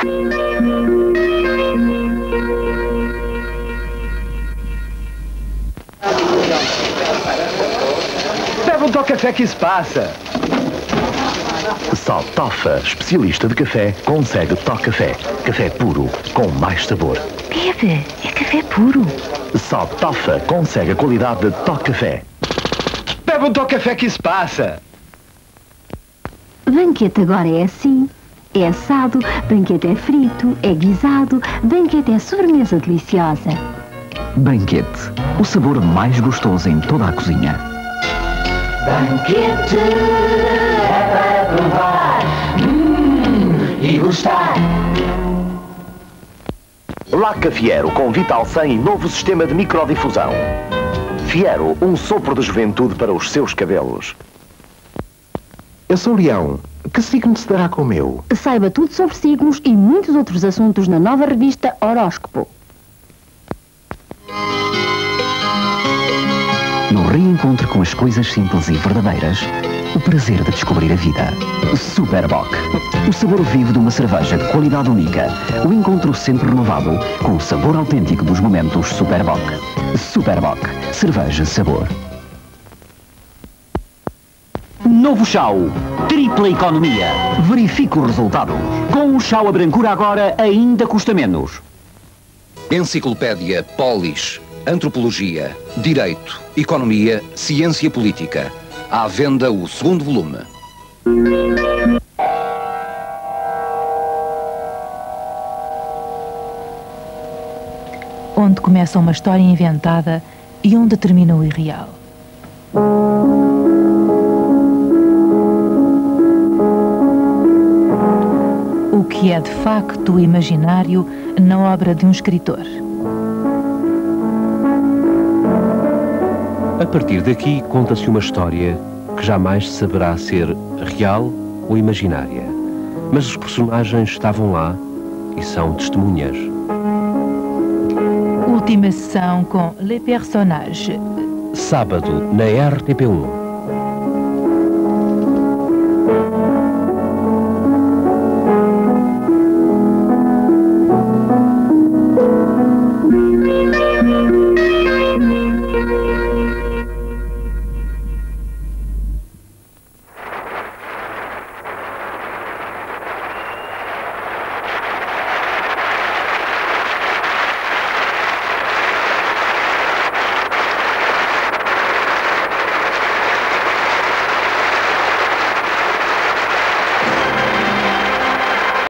Bebe um café que se passa. Só Tofa, especialista de café, consegue Tocafé. Café puro, com mais sabor. Bebe, é café puro. Só Tofa consegue a qualidade de Tocafé. Bebe um café que se passa. Banquete agora é assim. É assado, banquete é frito, é guisado, banquete é sobremesa deliciosa. Banquete, o sabor mais gostoso em toda a cozinha. Banquete é para provar e gostar. Laca Fiero com Vital 100 e novo sistema de microdifusão. Fiero, um sopro de juventude para os seus cabelos. Eu sou Leão. Que signo se dará com o meu? Saiba tudo sobre signos e muitos outros assuntos na nova revista Horóscopo. No reencontro com as coisas simples e verdadeiras, o prazer de descobrir a vida. Superboc, o sabor vivo de uma cerveja de qualidade única. O encontro sempre renovado com o sabor autêntico dos momentos Superboc. Superboc, cerveja sabor. Novo Chau, tripla economia. Verifique os resultados. Com o Chau a brancura agora ainda custa menos. Enciclopédia Polis, Antropologia, Direito, Economia, Ciência Política. À venda o segundo volume. Onde começa uma história inventada e onde termina o irreal. O que é de facto o imaginário na obra de um escritor. A partir daqui, conta-se uma história que jamais saberá ser real ou imaginária. Mas os personagens estavam lá e são testemunhas. Última sessão com Les Personnages. Sábado, na RTP1.